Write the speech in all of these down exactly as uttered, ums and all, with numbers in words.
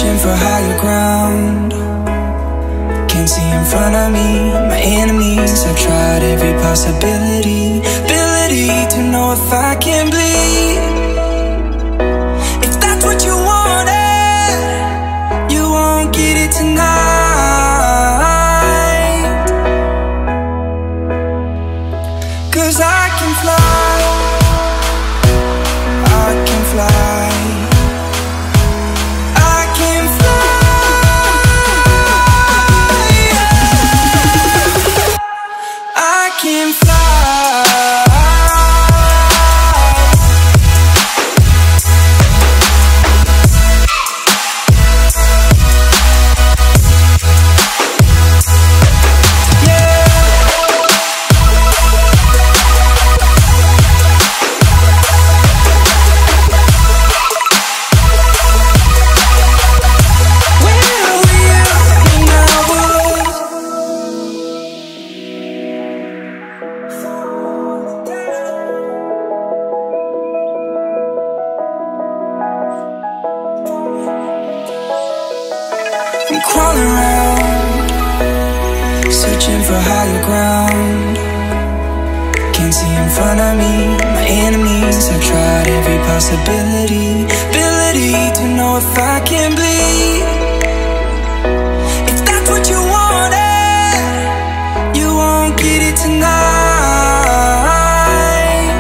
searching for higher ground. Can't see in front of me, my enemies. I've tried every possibility, ability to know if I can bleed. If that's what you wanted, you won't get it tonight. 'Cause I can fly, I can fly, I can fly, yeah. I can fly. I'm crawling around, searching for higher ground. Can't see in front of me, my enemies. I've tried every possibility, ability to know if I can bleed. If that's what you wanted, you won't get it tonight.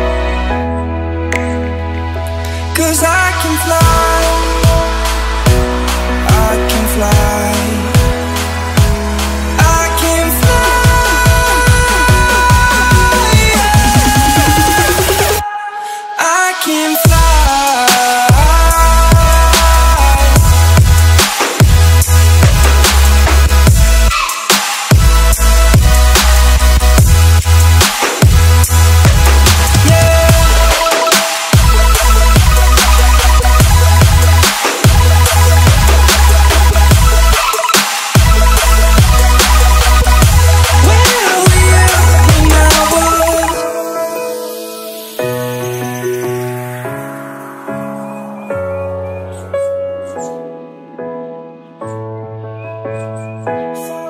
'Cause I can fly, I can fly, I can fly, yeah. I can fly. Fall